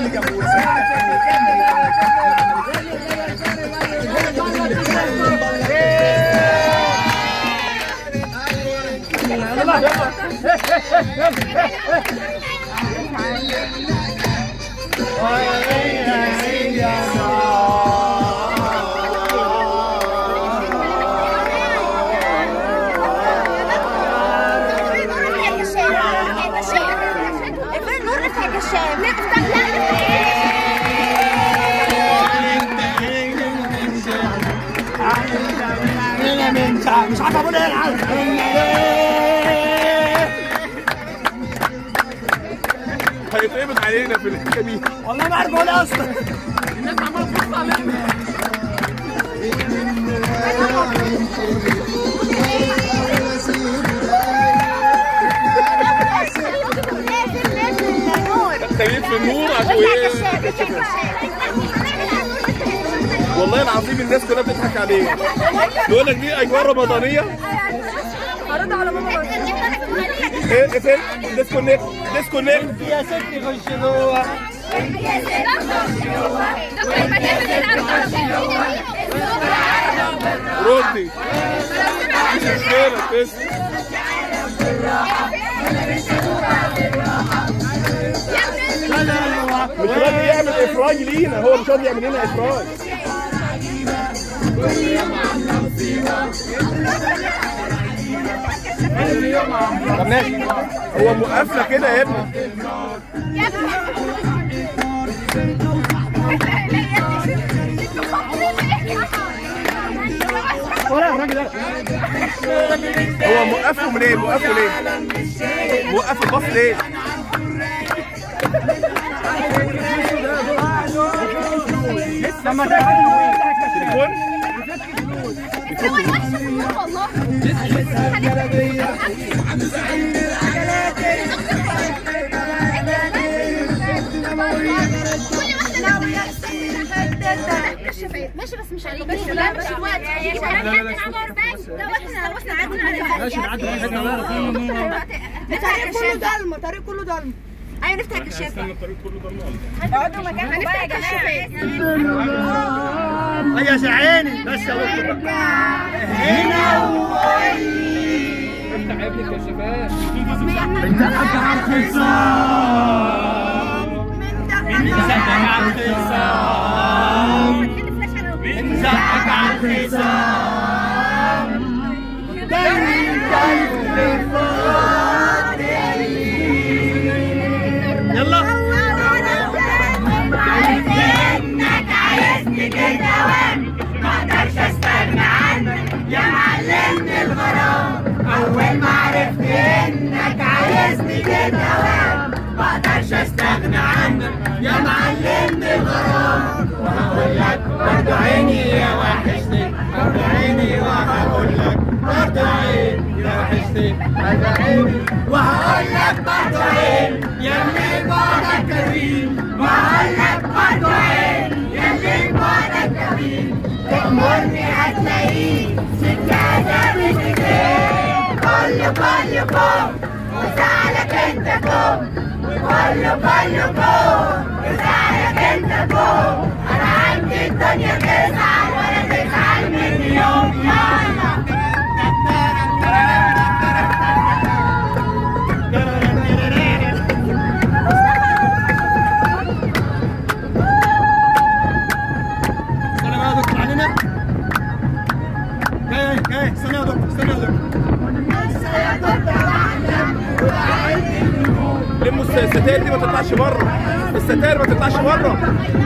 مش عارف اقول ايه هيتقبض علينا في الحته دي والله ما عارف اقول اصلا. الناس عماله تبص علينا. خليك في النور عشان ايه؟ والله العظيم الناس كلها بتضحك عليه. بيقول لك دي اجواء رمضانيه. هرد على ماما بس. ايه اقفل ديسكونكت ديسكونكت يا ستي خش جوه. يا ستي خش جوه. ردي. مش مشكله بس. مش راضي يعمل افراج لينا، هو مش راضي يعمل لنا افراج. طب ماشي هو موقفنا كده يا ابني. هو موقفهم ليه؟ موقفه ليه؟ موقف الباص ليه؟ لما تليفون والله ماشي بس مش عليك. لا مش دلوقتي. لو احنا عدينا ماشي نعدي الطريق كله ضلمه. الطريق كله ضلمه. ايوه نفتح الكشاف. الطريق كله ضلمه. اقعدوا مكانكم هنفتح الكشافات. يا شعيني بس هنا وقولي افتح يا ابني الكشافات. انت حاجه على الخصام. انت حاجه على الخصام. انت حاجه على الخصام. يلا انك عايزني كده وانا ما اقدرش استغنى عنك يا معلمني الغرام. اول ما عرفت انك عايزني كده وانا ما اقدرش استغنى عنك يا معلمني الغرام. وهقول لك برضه عيني يا وحشتي برضه عيني وهقول لك برضه عيني يا وحشتي برضه عيني وهقول لك برضه عيني يلي بعدك كريم. وهقول لك برضه عيني يلي بعدك كريم. تأمرني هتلاقيني سكة بتجري. كله كوم وزعلك انت كوم. كله كوم وزعلك انت كوم. انا عندي الدنيا تزعل ولا تزعل مني يوم. يلا استنى يا دكتور استنى يا دكتور. لموا الستاير دي ما تطلعش بره. الستاير ما تطلعش بره.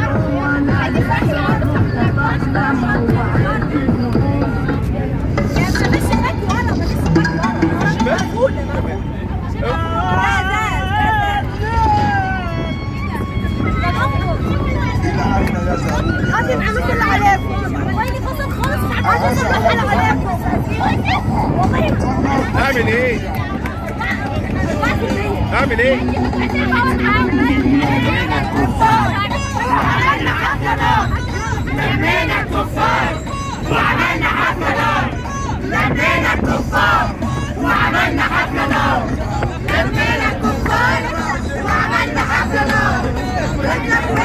اعمل ايه؟ اعمل ايه؟ لمينا الكفار وعملنا حفلة نار. لمينا الكفار وعملنا حفلة نار. لمينا الكفار وعملنا حفلة نار.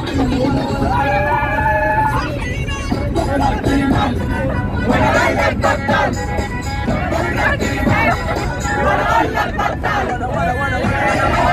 وانا اقول لك بطل وانا اقول لك بطل